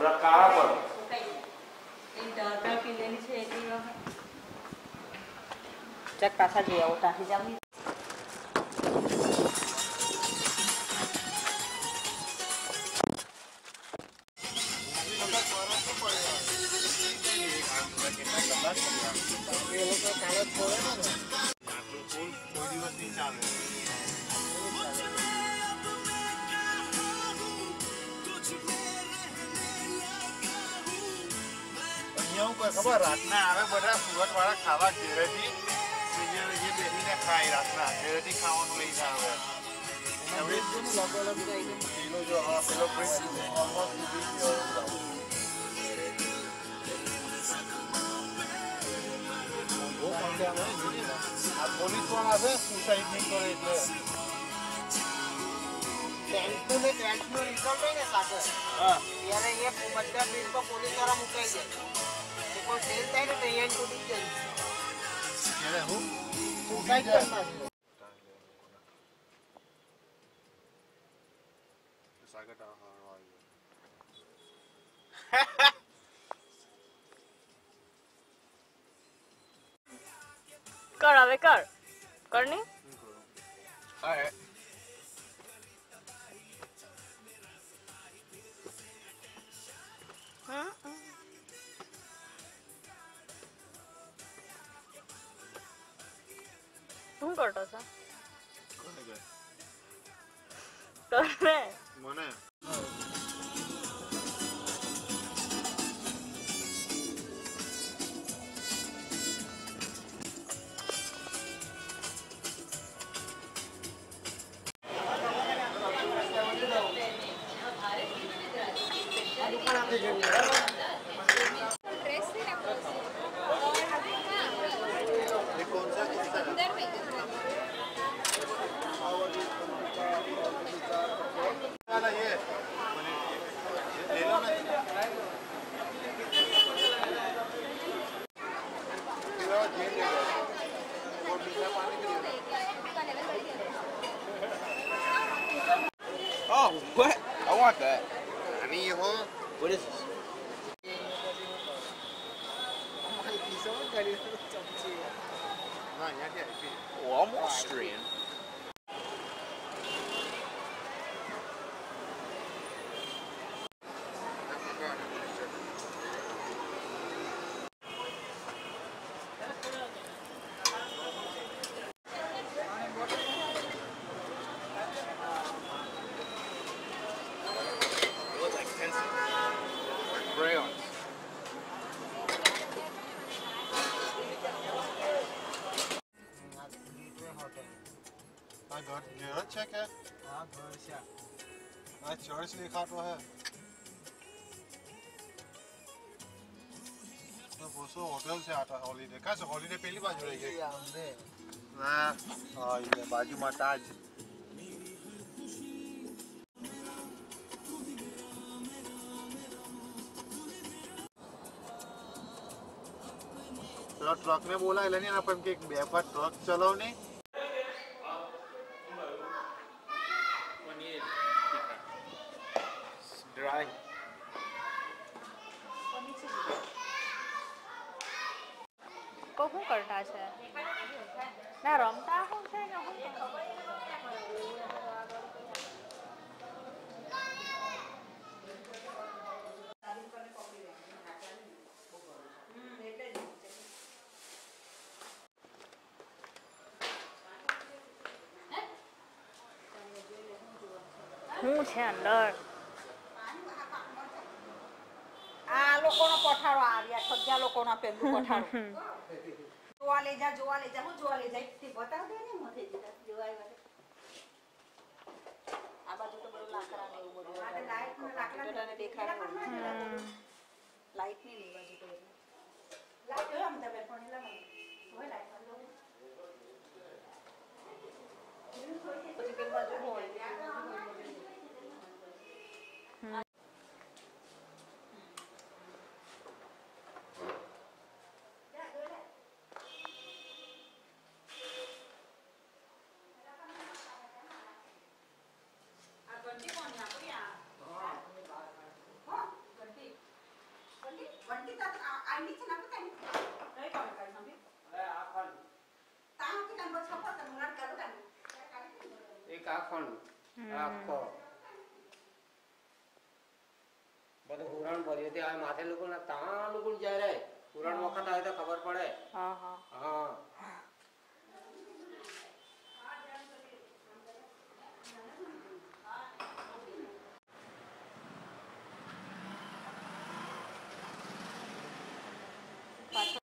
કાળા પર ઇન્ટરનલ પીલેલી છે એટલી વખત ચક પાછા જઈ આવો ત્યાંથી જાવ ને ખબર રાતના આવે બધા સુરત વાળા ખાવા ઘેરેથી જે બેસીને ખાય રાતના ઘેરેથી ખાવાનું લઈને આવે પોલીસ વાળા છે સુસાઇડ નહીં કરે એટલે ટેન્ટુ ને ટ્રેન્ચનો રિઝલ્ટ હોય ને સાથે ત્યારે એ બધા બિલ પર પોલીસ વાળા મુકાઈ જાય કોઈ ફેલ થાય ને તો એ તૂટી જાય ત્યારે હું સુસાઇડ કરતા સાગર કર હવે કર કરની હા શું કરતો છો કોને કે તને મને Oh, what? I want that. I need you home. What is this? Oh, I'm Austrian. Crayons. घर છે કે હા ઘર છે આ ચર્ચ દેખાતો હે તો બોસો હોટેલ છે આટા હોલિડે કા છે હોલિડે પહેલી બાજુ રહી ગઈ ના હા એ બાજુમાં તાજ ट्रक ने बोला है ना अपन के બે પર ટ્રક ચલાવ ને Dry. કો શું કરતા છે ના રમતા શું છે કે શું છે અંદર આ લોકોનો પઠારો આવ્યા સજ્જા લોકોનો પેલું પઠારો જોવા લઈ જા હું જોવા લઈ જાય તે બતાવ દે ને મોથે જોવા આવે આ બાજુ તો બધું લાકડા ને એવું બધું આ લાઈટ ને લાકડા ને દેખાડે લાઈટ ની ની બાજુ તો લાઈટ હોય આમ તો બે પણ લા હોય લાઈટ પછી કે બાજુ હોય ઘંટી કાખણ આખો બધું હુરણ ભર્યું તે આ માથે લોકો ના તા લોકો જાય રે હુરણ વખત આવે તો ખબર પડે હા હા હા